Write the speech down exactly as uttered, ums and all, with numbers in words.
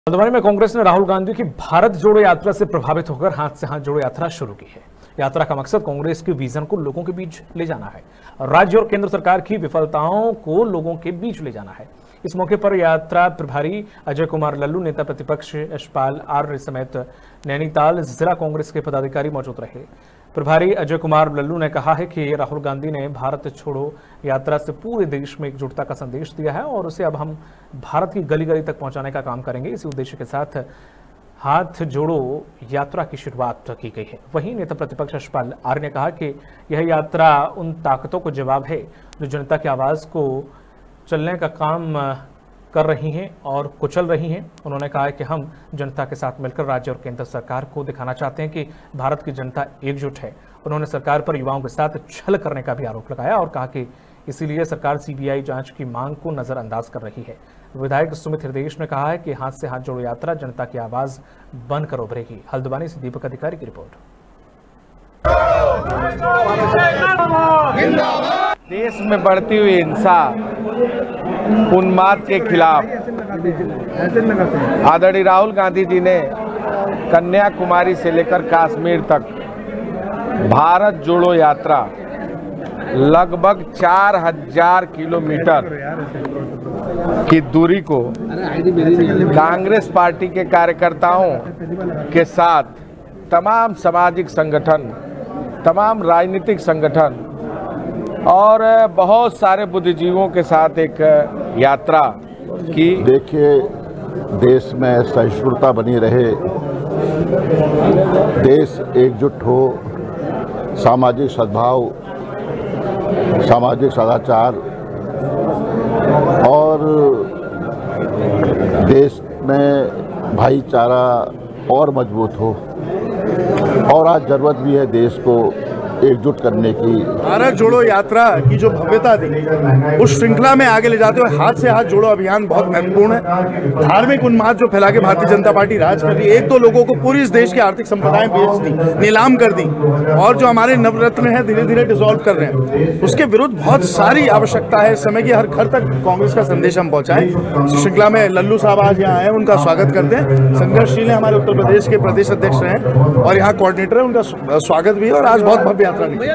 हल्द्वानी में कांग्रेस ने राहुल गांधी की भारत जोड़ो यात्रा से प्रभावित होकर हाथ से हाथ जोड़ो यात्रा शुरू की है। यात्रा का मकसद कांग्रेस के विजन को लोगों के बीच ले जाना है, राज्य और केंद्र सरकार की विफलताओं को लोगों के बीच ले जाना है। इस मौके पर यात्रा प्रभारी अजय कुमार लल्लू, नेता प्रतिपक्ष यशपाल आर्य समेत नैनीताल जिला कांग्रेस के पदाधिकारी मौजूद रहे। प्रभारी अजय कुमार लल्लू ने कहा है कि राहुल गांधी ने भारत छोड़ो यात्रा से पूरे देश में एकजुटता का संदेश दिया है और उसे अब हम भारत की गली गली तक पहुंचाने का काम करेंगे। इसी उद्देश्य के साथ हाथ जोड़ो यात्रा की शुरुआत की गई है। वहीं नेता प्रतिपक्ष यशपाल आर्य ने कहा कि यह यात्रा उन ताकतों को जवाब है जो जनता की आवाज को चलने का काम कर रही हैं और कुचल रही हैं। उन्होंने कहा कि हम जनता के साथ मिलकर राज्य और केंद्र सरकार को दिखाना चाहते हैं कि भारत की जनता एकजुट है। उन्होंने सरकार पर युवाओं के साथ छल करने का भी आरोप लगाया और कहा कि इसीलिए सरकार सीबीआई जांच की मांग को नजरअंदाज कर रही है। विधायक सुमित हृदयेश ने कहा है कि हाथ से हाथ जोड़ो यात्रा जनता की आवाज बनकर उभरेगी। हल्द्वानी से दीपक अधिकारी की रिपोर्ट। देश में बढ़ती हुई हिंसा, उन्माद के खिलाफ आदरणीय राहुल गांधी जी ने कन्याकुमारी से लेकर कश्मीर तक भारत जोड़ो यात्रा लगभग चार हजार किलोमीटर की दूरी को कांग्रेस पार्टी के कार्यकर्ताओं के साथ तमाम सामाजिक संगठन, तमाम राजनीतिक संगठन और बहुत सारे बुद्धिजीवियों के साथ एक यात्रा की। देखिए, देश में सहिष्णुता बनी रहे, देश एकजुट हो, सामाजिक सद्भाव, सामाजिक सदाचार और देश में भाईचारा और मजबूत हो। और आज जरूरत भी है देश को एकजुट करने की। भारत जोड़ो यात्रा की जो भव्यता थी, उस श्रृंखला में आगे ले जाते हुए हाथ से हाथ जोड़ो अभियान बहुत महत्वपूर्ण है। धार्मिक उन्माद जो फैला के भारतीय जनता पार्टी राज कर रही है, एक दो लोगों को पूरी इस देश की आर्थिक संपदाएं बेच दी, नीलाम कर दी और जो हमारे नवरत्न है धीरे धीरे डिसॉल्व कर रहे हैं, उसके विरुद्ध बहुत सारी आवश्यकता है। समय की हर घर तक कांग्रेस का संदेश हम पहुंचाएं। श्रृंखला में लल्लू साहब आज यहाँ आए, उनका स्वागत करते हैं। संघर्षशील है, हमारे उत्तर प्रदेश के प्रदेश अध्यक्ष रहे और यहाँ कोऑर्डिनेटर है, उनका स्वागत भी है और आज बहुत भव्य यात्रा निकली।